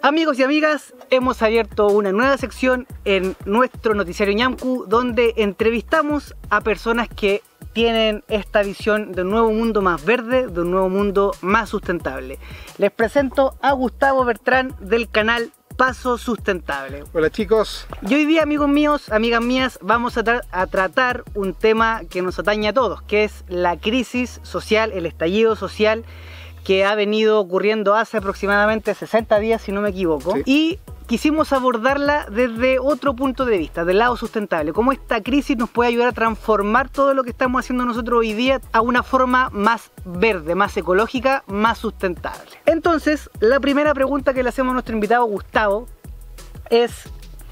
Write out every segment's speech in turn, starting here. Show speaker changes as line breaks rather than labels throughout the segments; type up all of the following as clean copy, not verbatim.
Amigos y amigas, hemos abierto una nueva sección en nuestro noticiario Ñamku, donde entrevistamos a personas que tienen esta visión de un nuevo mundo más verde, de un nuevo mundo más sustentable. Les presento a Gustavo Bertrán del canal Paso Sustentable.
Hola chicos.
Y hoy día, amigos míos, amigas mías, vamos a tratar un tema que nos atañe a todos, que es la crisis social, el estallido social que ha venido ocurriendo hace aproximadamente 60 días, si no me equivoco. Sí. Y quisimos abordarla desde otro punto de vista, del lado sustentable. Cómo esta crisis nos puede ayudar a transformar todo lo que estamos haciendo nosotros hoy día a una forma más verde, más ecológica, más sustentable. Entonces, la primera pregunta que le hacemos a nuestro invitado Gustavo es...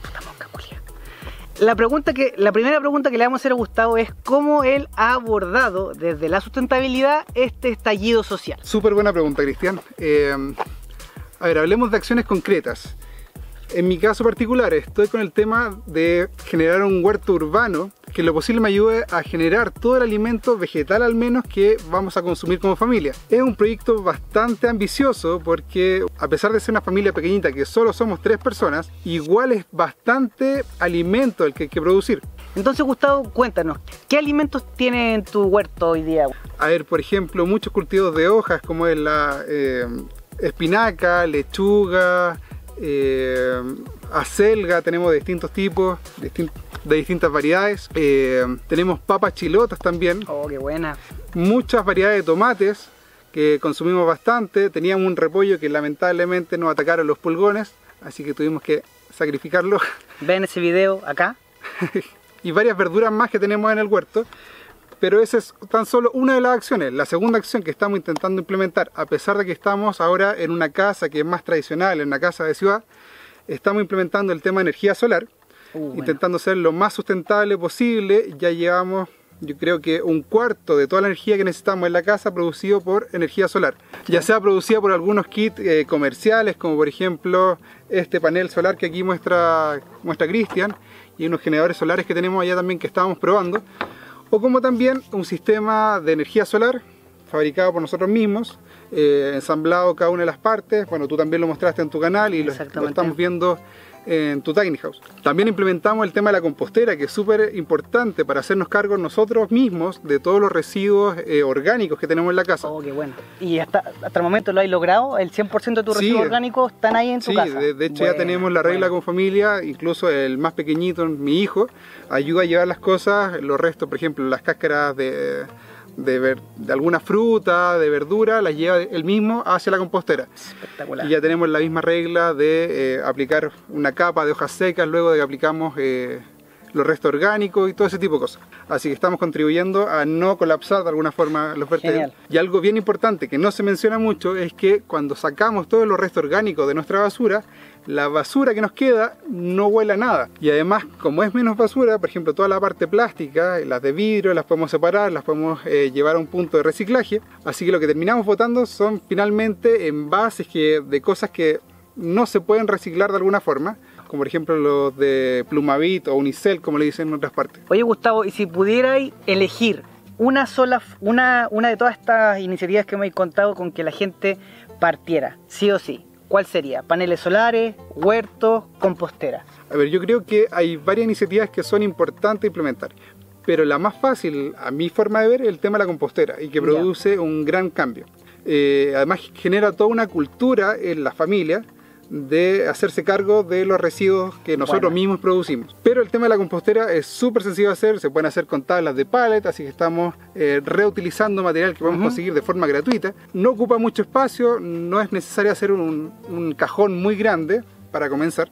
La primera pregunta que le vamos a hacer a Gustavo es cómo él ha abordado desde la sustentabilidad este estallido social.
Súper buena pregunta, Cristian. A ver, hablemos de acciones concretas. En mi caso particular estoy con el tema de generar un huerto urbano que en lo posible me ayude a generar todo el alimento vegetal al menos que vamos a consumir como familia. Es un proyecto bastante ambicioso porque a pesar de ser una familia pequeñita que solo somos 3 personas, igual es bastante alimento el que hay que producir.
Entonces Gustavo, cuéntanos, ¿qué alimentos tiene en tu huerto hoy día?
A ver, por ejemplo, muchos cultivos de hojas como es la espinaca, lechuga, acelga, tenemos de distintos tipos, de distintas variedades. Tenemos papas chilotas también.
Oh, qué buena.
Muchas variedades de tomates que consumimos bastante. Teníamos un repollo que lamentablemente nos atacaron los pulgones, así que tuvimos que sacrificarlo.
Ven ese video acá.
Y varias verduras más que tenemos en el huerto. Pero esa es tan solo una de las acciones. La segunda acción que estamos intentando implementar, a pesar de que estamos ahora en una casa que es más tradicional, en una casa de ciudad, estamos implementando el tema de energía solar, intentando ser lo más sustentable posible. Ya llevamos, yo creo que un cuarto de toda la energía que necesitamos en la casa producido por energía solar. Sí. Ya sea producida por algunos kits comerciales, como por ejemplo este panel solar que aquí muestra Cristian, y unos generadores solares que tenemos allá también que estábamos probando. O como también un sistema de energía solar fabricado por nosotros mismos, ensamblado cada una de las partes. Bueno, tú también lo mostraste en tu canal y lo estamos viendo en tu Tiny House. También implementamos el tema de la compostera, que es súper importante para hacernos cargo nosotros mismos de todos los residuos orgánicos que tenemos en la casa.
Oh, qué bueno. ¿Y hasta el momento lo has logrado? ¿El 100% de tus residuos orgánicos están ahí en tu casa?
Sí, de hecho ya tenemos la regla con familia, incluso el más pequeñito, mi hijo, ayuda a llevar las cosas, los restos, por ejemplo, las cáscaras de alguna fruta, de verdura, las lleva él mismo hacia la compostera.
Espectacular.
Y ya tenemos la misma regla de aplicar una capa de hojas secas luego de que aplicamos los restos orgánicos y todo ese tipo de cosas. Así que estamos contribuyendo a no colapsar de alguna forma los vertederos. Y algo bien importante que no se menciona mucho es que cuando sacamos todos los restos orgánicos de nuestra basura, la basura que nos queda no huele a nada. Y además, como es menos basura, por ejemplo, toda la parte plástica, las de vidrio, las podemos separar, las podemos llevar a un punto de reciclaje. Así que lo que terminamos botando son finalmente envases de cosas que no se pueden reciclar de alguna forma, como por ejemplo los de Plumavit o Unicel, como le dicen en otras partes.
Oye Gustavo, y si pudierais elegir una de todas estas iniciativas que me habéis contado con que la gente partiera, sí o sí, ¿cuál sería? ¿Paneles solares, huertos, compostera?
A ver, yo creo que hay varias iniciativas que son importantes implementar, pero la más fácil, a mi forma de ver, es el tema de la compostera y que produce un gran cambio. Además genera toda una cultura en la familia de hacerse cargo de los residuos que nosotros mismos producimos. Pero el tema de la compostera es súper sencillo de hacer, se pueden hacer con tablas de pallet, así que estamos reutilizando material que podemos conseguir de forma gratuita. No ocupa mucho espacio, no es necesario hacer un cajón muy grande para comenzar.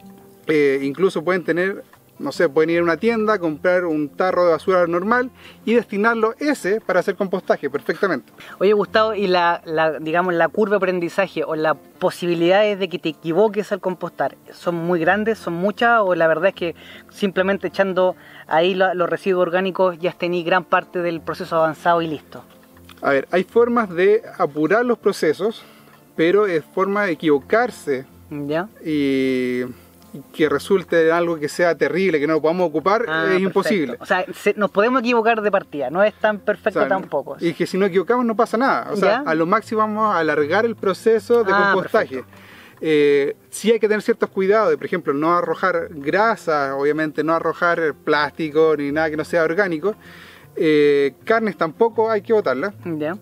Incluso pueden tener, no sé, pueden ir a una tienda, comprar un tarro de basura normal y destinarlo para hacer compostaje perfectamente.
Oye Gustavo, ¿y digamos, la curva de aprendizaje o las posibilidades de que te equivoques al compostar son muy grandes, son muchas, o la verdad es que simplemente echando ahí los residuos orgánicos ya tenéis gran parte del proceso avanzado y listo?
A ver, hay formas de apurar los procesos, pero es forma de equivocarse.
¿Ya?
Y que resulte en algo que sea terrible, que no lo podamos ocupar, es imposible.
O sea, nos podemos equivocar de partida, no es tan perfecto tampoco.
Y que si nos equivocamos no pasa nada. O sea, a lo máximo vamos a alargar el proceso de compostaje. Sí hay que tener ciertos cuidados, de, por ejemplo, no arrojar grasa, obviamente no arrojar plástico ni nada que no sea orgánico. Carnes tampoco hay que botarlas.
Ya.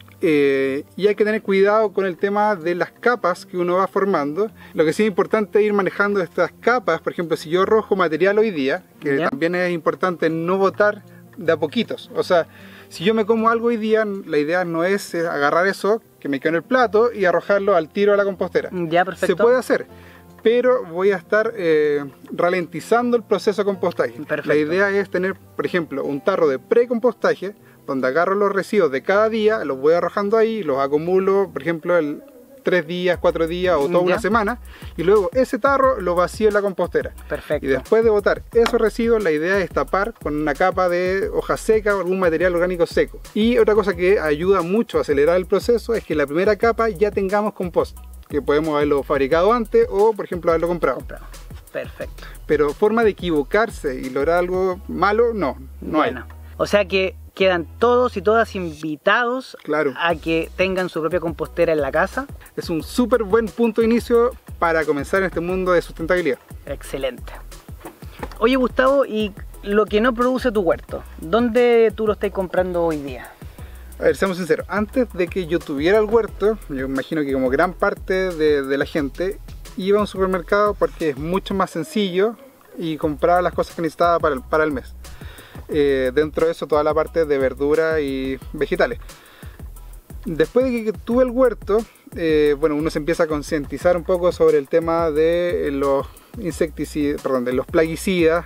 Y hay que tener cuidado con el tema de las capas que uno va formando. Lo que sí es importante es ir manejando estas capas. Por ejemplo, si yo arrojo material hoy día, que también es importante no botar de a poquitos. O sea, si yo me como algo hoy día, la idea no es agarrar eso que me quedó en el plato y arrojarlo al tiro a la compostera.
Ya, perfecto.
Se puede hacer, pero voy a estar ralentizando el proceso de compostaje.
Perfecto.
La idea es tener, por ejemplo, un tarro de pre-compostaje, donde agarro los residuos de cada día, los voy arrojando ahí, los acumulo, por ejemplo, 3 días, 4 días o toda una semana, y luego ese tarro lo vacío en la compostera.
Perfecto.
Y después de botar esos residuos, la idea es tapar con una capa de hoja seca o algún material orgánico seco. Y otra cosa que ayuda mucho a acelerar el proceso es que en la primera capa ya tengamos compost, que podemos haberlo fabricado antes o, por ejemplo, haberlo comprado.
Perfecto.
Pero forma de equivocarse y lograr algo malo, no hay.
O sea que quedan todos y todas invitados a que tengan su propia compostera en la casa.
Es un súper buen punto de inicio para comenzar en este mundo de sustentabilidad.
Excelente. Oye, Gustavo, y lo que no produce tu huerto, ¿dónde tú lo estás comprando hoy día?
A ver, seamos sinceros, antes de que yo tuviera el huerto, yo imagino que como gran parte de la gente, iba a un supermercado porque es mucho más sencillo y compraba las cosas que necesitaba para el mes. Dentro de eso toda la parte de verdura y vegetales. Después de que tuve el huerto, bueno, uno se empieza a concientizar un poco sobre el tema de los insecticidas, perdón, de los plaguicidas,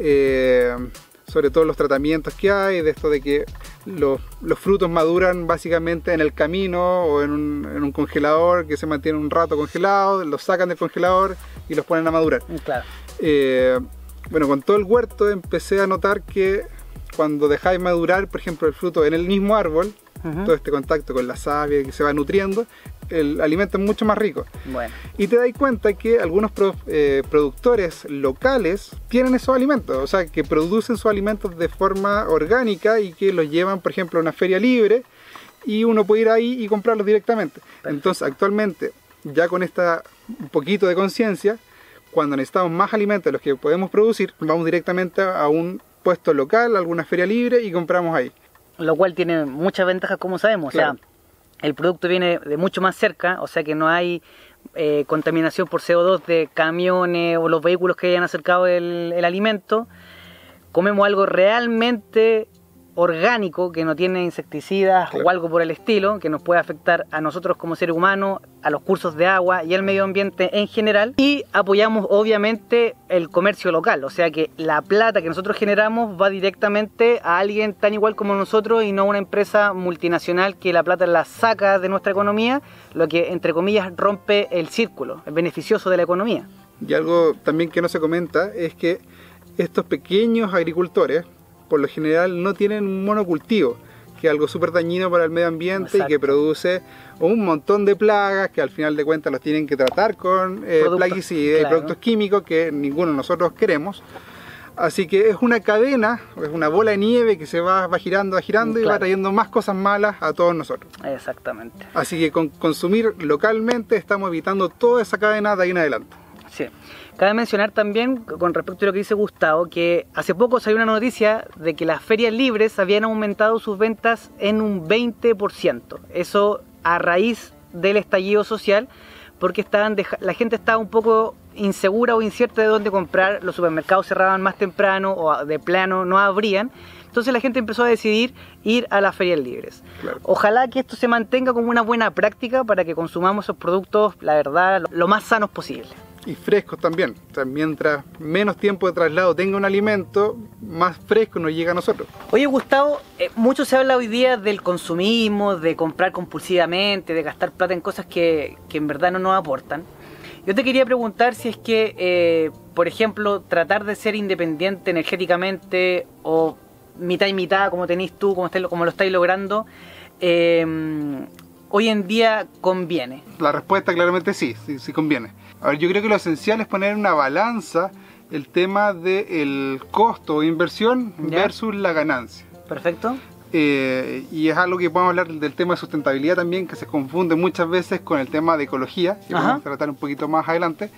sobre todo los tratamientos que hay, de esto de que los frutos maduran básicamente en el camino o en un congelador que se mantiene un rato congelado, los sacan del congelador y los ponen a madurar.
Claro.
Bueno, con todo el huerto empecé a notar que cuando dejáis madurar, por ejemplo, el fruto en el mismo árbol, todo este contacto con la savia que se va nutriendo, el alimento es mucho más rico.
Bueno.
Y te das cuenta que algunos productores locales tienen esos alimentos, o sea, que producen sus alimentos de forma orgánica y que los llevan, por ejemplo, a una feria libre y uno puede ir ahí y comprarlos directamente. Perfecto. Entonces, actualmente, ya con un poquito de conciencia, cuando necesitamos más alimentos de los que podemos producir, vamos directamente a un puesto local, a alguna feria libre y compramos ahí.
Lo cual tiene muchas ventajas, como sabemos. Claro. O sea, el producto viene de mucho más cerca, o sea que no hay contaminación por CO2 de camiones o los vehículos que hayan acercado el alimento. Comemos algo realmente orgánico, que no tiene insecticidas o algo por el estilo, que nos puede afectar a nosotros como seres humanos, a los cursos de agua y al medio ambiente en general. Y apoyamos obviamente el comercio local, o sea que la plata que nosotros generamos va directamente a alguien tan igual como nosotros y no a una empresa multinacional que la plata la saca de nuestra economía, lo que entre comillas rompe el círculo, el beneficioso de la economía.
Y algo también que no se comenta es que estos pequeños agricultores por lo general no tienen un monocultivo, que es algo súper dañino para el medio ambiente. Exacto. Y que produce un montón de plagas que al final de cuentas los tienen que tratar con plaguicidas y productos químicos que ninguno de nosotros queremos. Así que es una cadena, es una bola de nieve que se va girando y va trayendo más cosas malas a todos nosotros.
Exactamente.
Así que con consumir localmente estamos evitando toda esa cadena de ahí en adelante.
Sí. Cabe mencionar también, con respecto a lo que dice Gustavo, que hace poco salió una noticia de que las ferias libres habían aumentado sus ventas en un 20%. Eso a raíz del estallido social, porque la gente estaba un poco insegura o incierta de dónde comprar, los supermercados cerraban más temprano o de plano no abrían. Entonces la gente empezó a decidir ir a las ferias libres. Claro. Ojalá que esto se mantenga como una buena práctica para que consumamos esos productos, la verdad, lo más sanos posible.
Y frescos también. O sea, mientras menos tiempo de traslado tenga un alimento, más fresco nos llega a nosotros.
Oye, Gustavo, mucho se habla hoy día del consumismo, de comprar compulsivamente, de gastar plata en cosas que en verdad no nos aportan. Yo te quería preguntar si es que, por ejemplo, tratar de ser independiente energéticamente o mitad y mitad, como tenés tú, como lo estáis logrando, hoy en día conviene.
La respuesta claramente sí conviene. A ver, yo creo que lo esencial es poner en una balanza el tema del costo o inversión versus la ganancia.
Perfecto.
Y es algo que podemos hablar del tema de sustentabilidad también, que se confunde muchas veces con el tema de ecología, que vamos a tratar un poquito más adelante.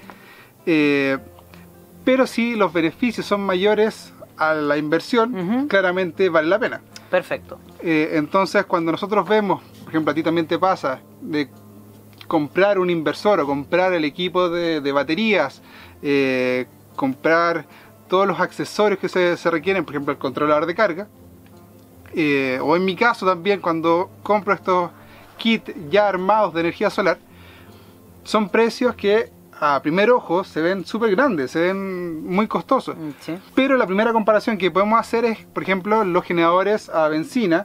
Pero si los beneficios son mayores a la inversión, claramente vale la pena.
Perfecto.
Entonces, cuando nosotros vemos, por ejemplo, a ti también te pasa de comprar un inversor o comprar el equipo de baterías, comprar todos los accesorios que se requieren, por ejemplo, el controlador de carga, o en mi caso también cuando compro estos kits ya armados de energía solar, son precios que a primer ojo se ven súper grandes, se ven muy costosos.
Sí.
Pero la primera comparación que podemos hacer es, por ejemplo, los generadores a benzina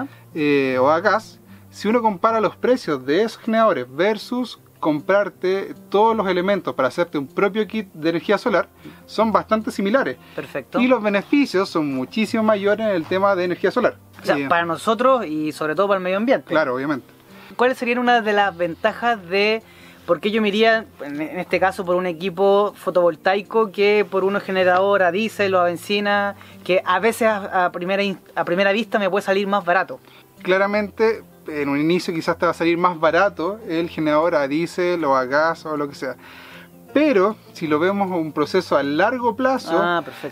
o a gas. Si uno compara los precios de esos generadores versus comprarte todos los elementos para hacerte un propio kit de energía solar, son bastante similares.
Perfecto.
Y los beneficios son muchísimo mayores en el tema de energía solar.
O sea, para nosotros y sobre todo para el medio ambiente.
Claro, obviamente.
¿Cuáles serían una de las ventajas de por qué yo me iría, en este caso, por un equipo fotovoltaico que por un generador a diésel o a benzina, que a veces a primera vista me puede salir más barato?
Claramente, en un inicio quizás te va a salir más barato el generador a diésel o a gas o lo que sea. Pero si lo vemos un proceso a largo plazo,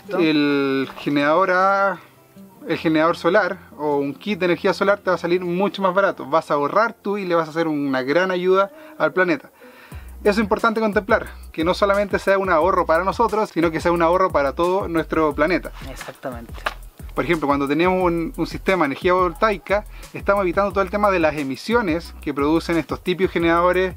el generador solar o un kit de energía solar te va a salir mucho más barato. Vas a ahorrar tú y le vas a hacer una gran ayuda al planeta. Eso es importante contemplar, que no solamente sea un ahorro para nosotros, sino que sea un ahorro para todo nuestro planeta.
Exactamente.
Por ejemplo, cuando tenemos un sistema de energía voltaica, estamos evitando todo el tema de las emisiones que producen estos típicos generadores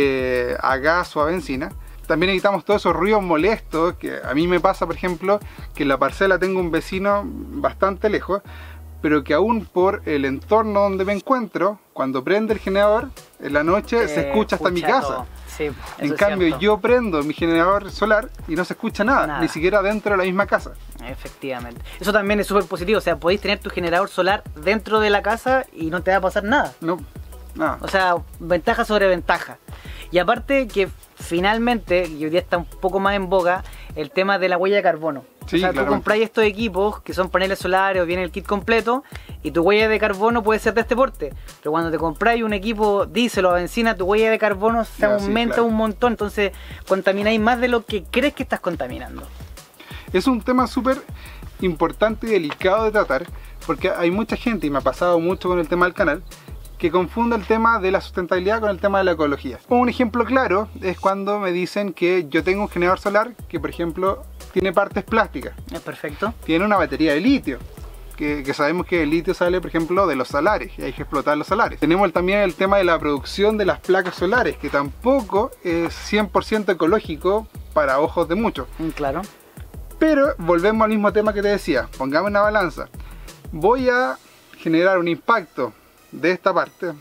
a gas o a benzina. También evitamos todos esos ruidos molestos, que a mí me pasa, por ejemplo, que en la parcela tengo un vecino bastante lejos, pero que aún por el entorno donde me encuentro, cuando prende el generador, en la noche se escucha hasta mi casa.
Sí,
en cambio, yo prendo mi generador solar y no se escucha nada, ni siquiera dentro de la misma casa.
Efectivamente. Eso también es súper positivo, o sea, podéis tener tu generador solar dentro de la casa y no te va a pasar nada.
No, nada.
O sea, ventaja sobre ventaja. Y aparte que finalmente, y hoy día está un poco más en boga, el tema de la huella de carbono.
Sí,
o sea, tú compráis estos equipos que son paneles solares o viene el kit completo y tu huella de carbono puede ser de este porte. Pero cuando te compráis un equipo diésel o a benzina, tu huella de carbono se aumenta un montón. Entonces contamináis más de lo que crees que estás contaminando.
Es un tema súper importante y delicado de tratar, porque hay mucha gente, y me ha pasado mucho con el tema del canal, que confunde el tema de la sustentabilidad con el tema de la ecología. Un ejemplo claro es cuando me dicen que yo tengo un generador solar que, por ejemplo, tiene partes plásticas.
Perfecto.
Tiene una batería de litio, que sabemos que el litio sale, por ejemplo, de los salares, y hay que explotar los salares. Tenemos también el tema de la producción de las placas solares, que tampoco es 100% ecológico para ojos de muchos.
Claro.
Pero volvemos al mismo tema que te decía, pongamos una balanza. Voy a generar un impacto de esta parte,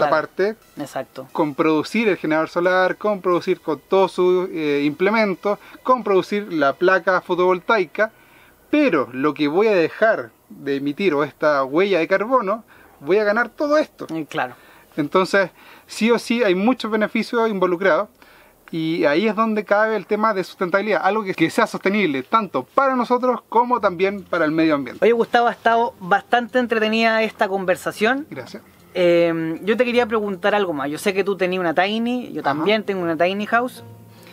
exacto,
con producir el generador solar, con producir con todos sus implementos, con producir la placa fotovoltaica, pero lo que voy a dejar de emitir o esta huella de carbono, voy a ganar todo esto.
Claro.
Entonces, sí o sí hay muchos beneficios involucrados. Y ahí es donde cabe el tema de sustentabilidad, algo que sea sostenible tanto para nosotros como también para el medio ambiente.
Oye, Gustavo, ha estado bastante entretenida esta conversación.
Gracias.
Yo te quería preguntar algo más. Yo sé que tú tenías una tiny, yo también tengo una tiny house.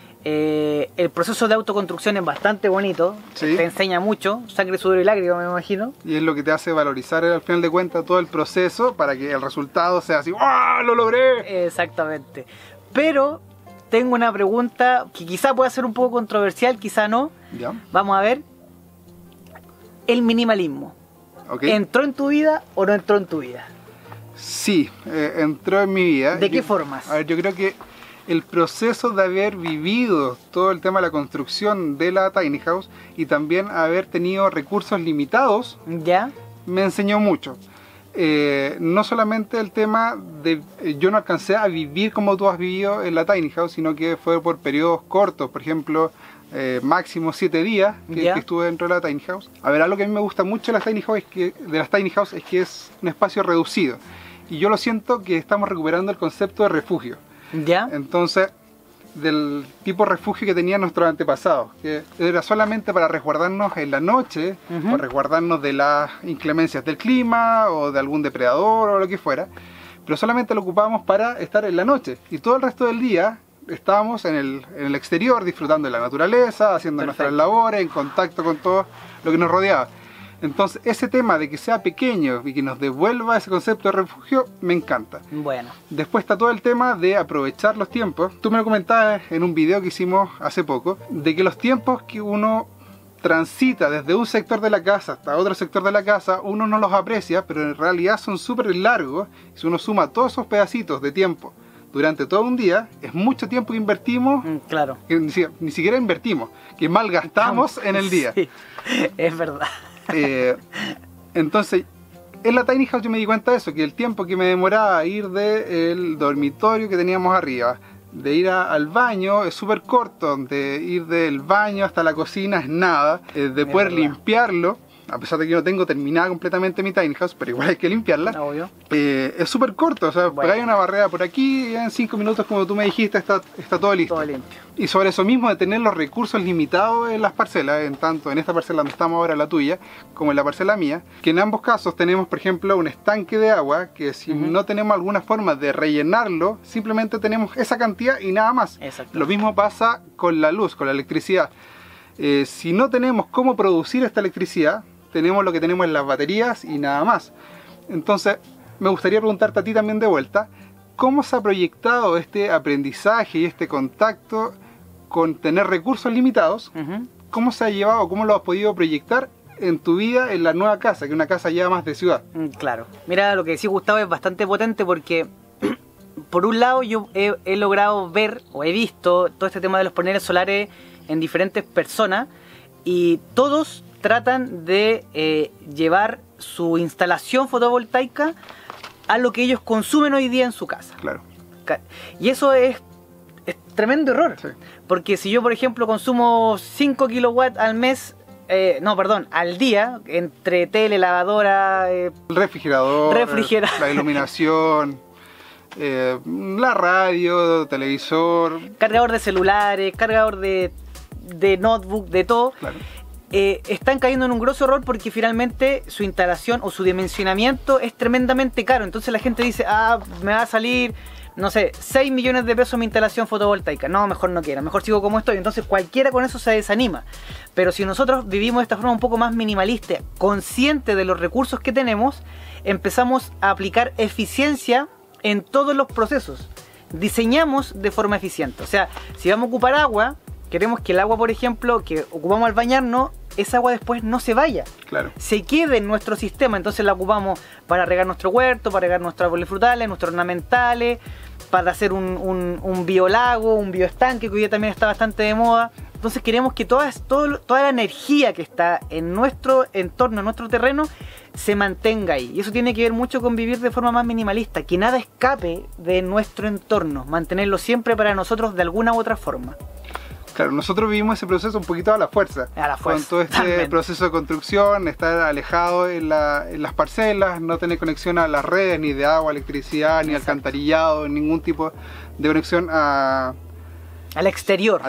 El proceso de autoconstrucción es bastante bonito, te enseña mucho, sangre, sudor y lágrimas, me imagino.
Y es lo que te hace valorizar al final de cuentas todo el proceso para que el resultado sea así, ¡ah, lo logré!
Exactamente. Pero tengo una pregunta que quizá pueda ser un poco controversial, quizá no.
¿Ya?
Vamos a ver. El minimalismo. ¿Entró en tu vida o no entró en tu vida?
Sí, entró en mi vida.
¿De qué formas?
A ver, yo creo que el proceso de haber vivido todo el tema de la construcción de la tiny house y también haber tenido recursos limitados,
¿ya?,
me enseñó mucho. No solamente el tema de yo no alcancé a vivir como tú has vivido en la tiny house, sino que fue por periodos cortos, por ejemplo, máximo 7 días que estuve dentro de la tiny house. A ver, algo que a mí me gusta mucho de las tiny house es que es un espacio reducido, y yo lo siento que estamos recuperando el concepto de refugio.
¿Ya?
Entonces, del tipo de refugio que tenían nuestros antepasados, que era solamente para resguardarnos en la noche, o resguardarnos de las inclemencias del clima o de algún depredador o lo que fuera, pero solamente lo ocupábamos para estar en la noche, y todo el resto del día estábamos en el exterior disfrutando de la naturaleza, haciendo nuestras labores, en contacto con todo lo que nos rodeaba. Entonces ese tema de que sea pequeño y que nos devuelva ese concepto de refugio me encanta.
Bueno.
Después está todo el tema de aprovechar los tiempos. Tú me lo comentabas en un video que hicimos hace poco, de que los tiempos que uno transita desde un sector de la casa hasta otro sector de la casa, uno no los aprecia, pero en realidad son súper largos. Si uno suma todos esos pedacitos de tiempo durante todo un día, es mucho tiempo que invertimos,
claro,
que ni siquiera invertimos, que malgastamos en el día.
Sí, es verdad.
Entonces, en la tiny house yo me di cuenta de eso, que el tiempo que me demoraba a ir del dormitorio que teníamos arriba, de ir al baño, es súper corto, de ir del baño hasta la cocina es nada, de poder limpiarlo, a pesar de que yo no tengo terminada completamente mi tiny house, pero igual hay que limpiarla.
Obvio.
Es súper corto, o sea,
bueno,
hay una barrera por aquí y en 5 minutos, como tú me dijiste, está todo listo.
Todo limpio.
Y sobre eso mismo de tener los recursos limitados en las parcelas, tanto en esta parcela donde estamos ahora, la tuya, como en la parcela mía, que en ambos casos tenemos, por ejemplo, un estanque de agua, que si no tenemos alguna forma de rellenarlo, simplemente tenemos esa cantidad y nada más.
Exacto.
Lo mismo pasa con la luz, con la electricidad. Si no tenemos cómo producir esta electricidad, tenemos lo que tenemos en las baterías y nada más. Entonces, me gustaría preguntarte a ti también de vuelta, ¿cómo se ha proyectado este aprendizaje y este contacto con tener recursos limitados? ¿Cómo se ha llevado, cómo lo has podido proyectar en tu vida en la nueva casa, que es una casa ya más de ciudad?
Claro. Mira, lo que decía Gustavo es bastante potente porque, por un lado, yo he logrado ver o he visto todo este tema de los paneles solares en diferentes personas y todos tratan de llevar su instalación fotovoltaica a lo que ellos consumen hoy día en su casa.
Claro.
Y eso es tremendo error.
Sí.
Porque si yo, por ejemplo, consumo 5 kilowatts al mes, al día, entre tele, lavadora,
el refrigerador, la iluminación, la radio, televisor,
cargador de celulares, cargador de notebook, de todo.
Claro.
Están cayendo en un grosso error porque finalmente su instalación o su dimensionamiento es tremendamente caro. Entonces la gente dice, me va a salir, no sé, 6 millones de pesos mi instalación fotovoltaica. No, mejor no quiera, mejor sigo como estoy. Entonces cualquiera con eso se desanima. Pero si nosotros vivimos de esta forma un poco más minimalista, consciente de los recursos que tenemos, empezamos a aplicar eficiencia en todos los procesos. Diseñamos de forma eficiente. O sea, si vamos a ocupar agua, queremos que el agua, por ejemplo, que ocupamos al bañarnos, esa agua después no se vaya.
Claro.
Se quede en nuestro sistema. Entonces la ocupamos para regar nuestro huerto, para regar nuestros árboles frutales, nuestros ornamentales, para hacer un biolago, un bioestanque, que hoy día también está bastante de moda. Entonces queremos que toda la energía que está en nuestro entorno, en nuestro terreno, se mantenga ahí. Y eso tiene que ver mucho con vivir de forma más minimalista, que nada escape de nuestro entorno, mantenerlo siempre para nosotros de alguna u otra forma.
Claro, nosotros vivimos ese proceso un poquito a la fuerza.
A la fuerza.
Con todo este
también.
proceso de construcción, estar alejado en las parcelas, no tener conexión a las redes, ni de agua, electricidad, ni alcantarillado, ningún tipo de conexión al
exterior.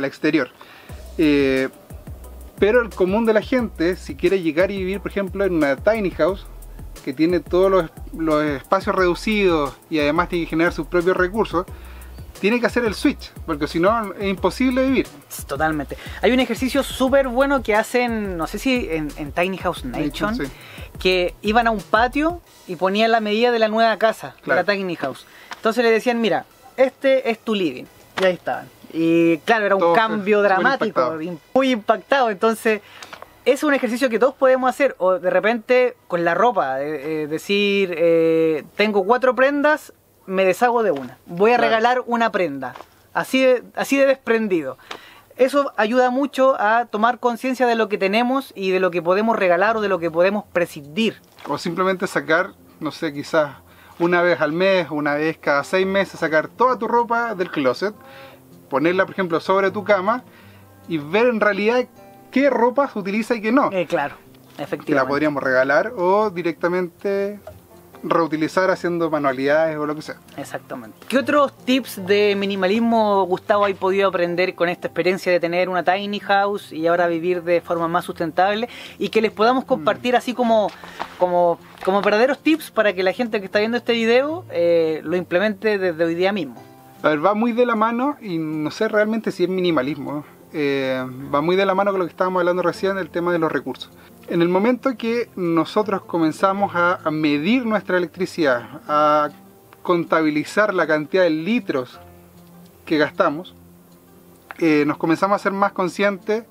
Pero el común de la gente, si quiere llegar y vivir, por ejemplo, en una tiny house, que tiene todos los espacios reducidos y además tiene que generar sus propios recursos, tiene que hacer el switch, porque si no es imposible vivir.
Totalmente. Hay un ejercicio súper bueno que hacen, no sé si en Tiny House Nation,
sí,
que iban a un patio y ponían la medida de la nueva casa,
claro,
de la Tiny House. Entonces le decían, mira, este es tu living. Y ahí estaban. Y claro, era un cambio dramático, muy impactado. Entonces, es un ejercicio que todos podemos hacer. O de repente, con la ropa, decir, tengo 4 prendas, me deshago de una. Voy a regalar una prenda. Así de desprendido. Eso ayuda mucho a tomar conciencia de lo que tenemos y de lo que podemos regalar o de lo que podemos prescindir.
O simplemente sacar, no sé, quizás una vez al mes, una vez cada 6 meses, sacar toda tu ropa del closet, ponerla, por ejemplo, sobre tu cama y ver en realidad qué ropa se utiliza y qué no.
Claro, efectivamente.
Que la podríamos regalar o directamente reutilizar haciendo manualidades o lo que sea.
Exactamente. ¿Qué otros tips de minimalismo, Gustavo, hay podido aprender con esta experiencia de tener una tiny house y ahora vivir de forma más sustentable y que les podamos compartir así como verdaderos tips para que la gente que está viendo este video lo implemente desde hoy día mismo?
A ver, va muy de la mano y no sé realmente si es minimalismo. Va muy de la mano con lo que estábamos hablando recién, el tema de los recursos. En el momento que nosotros comenzamos a medir nuestra electricidad, a contabilizar la cantidad de litros que gastamos, nos comenzamos a ser más conscientes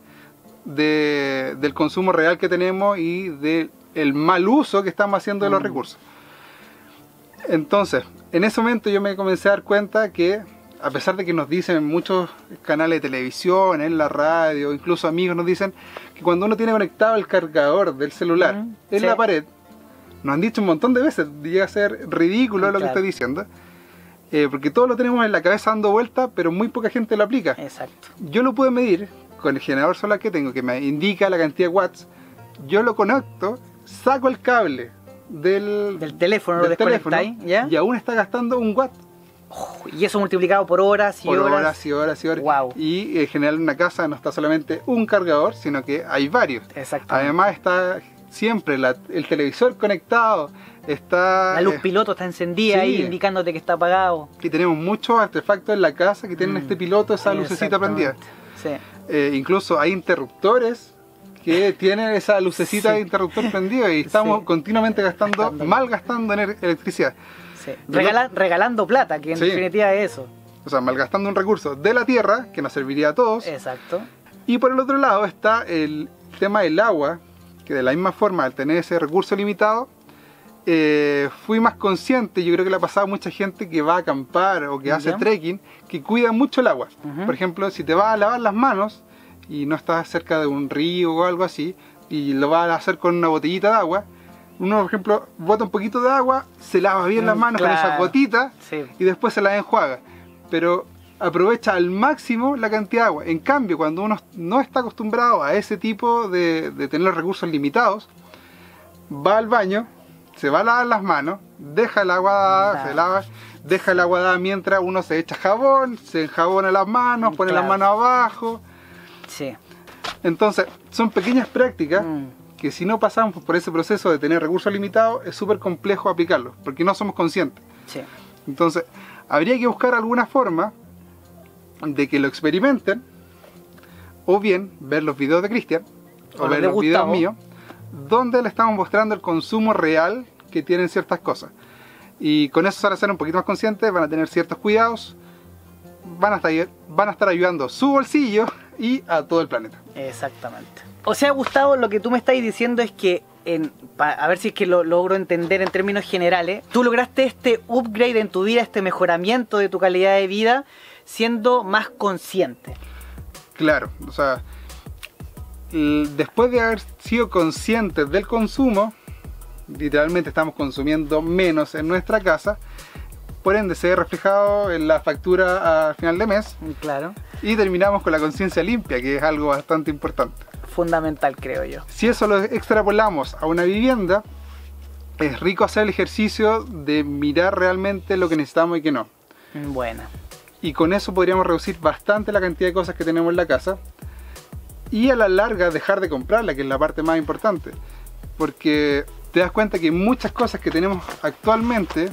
del consumo real que tenemos y del mal uso que estamos haciendo de los recursos. Entonces, en ese momento yo me comencé a dar cuenta que, a pesar de que nos dicen en muchos canales de televisión, en la radio, incluso amigos nos dicen que cuando uno tiene conectado el cargador del celular en la pared, nos han dicho un montón de veces, llega a ser ridículo lo que estoy diciendo, porque todos lo tenemos en la cabeza dando vueltas, pero muy poca gente lo aplica.
Exacto.
Yo lo puedo medir con el generador solar que tengo, que me indica la cantidad de watts. Yo lo conecto, saco el cable del
teléfono, lo desconectáis, ¿ya?
Y aún está gastando 1 watt.
Y eso multiplicado por horas y horas.
Wow. Y en general en una casa no está solamente un cargador, sino que hay varios.
Exactamente.
Además está siempre el televisor conectado, está
la luz piloto está encendida ahí indicándote que está apagado.
Y tenemos muchos artefactos en la casa que tienen este piloto, esa lucecita prendida.
Sí.
Incluso hay interruptores que tienen esa lucecita de interruptor prendido y estamos continuamente malgastando electricidad.
Sí. Regalando plata, que en definitiva es eso.
O sea, malgastando un recurso de la tierra que nos serviría a todos.
Exacto.
Y por el otro lado está el tema del agua, que de la misma forma, al tener ese recurso limitado, fui más consciente. Yo creo que le ha pasado a mucha gente que va a acampar o que hace trekking, que cuida mucho el agua. Por ejemplo, si te vas a lavar las manos y no estás cerca de un río o algo así, y lo vas a hacer con una botellita de agua, uno, por ejemplo, bota un poquito de agua, se lava bien las manos con esa gotita y después se la enjuaga. Pero aprovecha al máximo la cantidad de agua. En cambio, cuando uno no está acostumbrado a ese tipo de tener recursos limitados, va al baño, se va a lavar las manos, deja el agua dada, se lava, deja el agua dada mientras uno se echa jabón, se enjabona las manos, pone las manos abajo.
Sí.
Entonces, son pequeñas prácticas que si no pasamos por ese proceso de tener recursos limitados, es súper complejo aplicarlos, porque no somos conscientes.
Sí.
Entonces, habría que buscar alguna forma de que lo experimenten, o bien ver los videos de Cristian, o ver los videos míos, donde le estamos mostrando el consumo real que tienen ciertas cosas. Y con eso se van a ser un poquito más conscientes, van a tener ciertos cuidados, van a estar ayudando a su bolsillo y a todo el planeta.
Exactamente. O sea, Gustavo, lo que tú me estás diciendo es que, a ver si es que lo logro entender en términos generales, tú lograste este upgrade en tu vida, este mejoramiento de tu calidad de vida, siendo más consciente.
Claro, o sea, después de haber sido conscientes del consumo, literalmente estamos consumiendo menos en nuestra casa, por ende se ve reflejado en la factura al final de mes.
Claro.
Y terminamos con la conciencia limpia, que es algo bastante importante.
Fundamental, creo yo.
Si eso lo extrapolamos a una vivienda, es rico hacer el ejercicio de mirar realmente lo que necesitamos y que no.
Buena.
Y con eso podríamos reducir bastante la cantidad de cosas que tenemos en la casa. Y a la larga dejar de comprarla, que es la parte más importante. Porque te das cuenta que muchas cosas que tenemos actualmente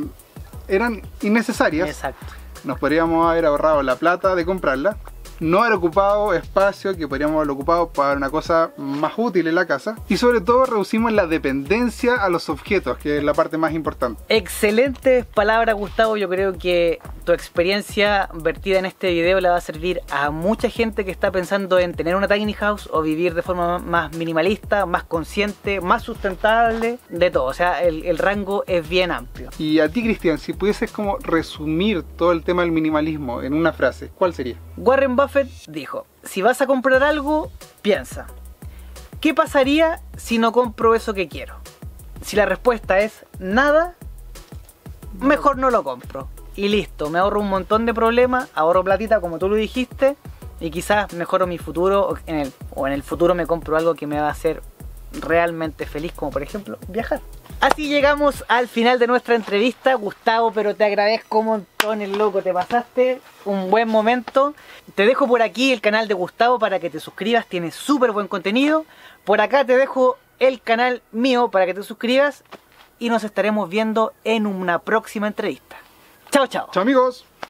eran innecesarias.
Exacto.
Nos podríamos haber ahorrado la plata de comprarla, no haber ocupado espacio que podríamos haber ocupado para una cosa más útil en la casa, y sobre todo reducimos la dependencia a los objetos, que es la parte más importante.
Excelentes palabras, Gustavo. Yo creo que tu experiencia vertida en este video le va a servir a mucha gente que está pensando en tener una tiny house o vivir de forma más minimalista, más consciente, más sustentable, de todo. O sea, el rango es bien amplio.
Y a ti, Cristian, si pudieses como resumir todo el tema del minimalismo en una frase, ¿cuál sería?
Warren Buffett dijo: si vas a comprar algo, piensa, ¿qué pasaría si no compro eso que quiero? Si la respuesta es nada, mejor no lo compro. Y listo, me ahorro un montón de problemas, ahorro platita como tú lo dijiste, y quizás mejoro mi futuro, o en el futuro me compro algo que me va a hacer realmente feliz, como por ejemplo viajar. Así llegamos al final de nuestra entrevista. Gustavo, pero te agradezco un montón, el loco, te pasaste un buen momento. Te dejo por aquí el canal de Gustavo para que te suscribas, tiene súper buen contenido. Por acá te dejo el canal mío para que te suscribas y nos estaremos viendo en una próxima entrevista. Chao, chao.
Chao amigos.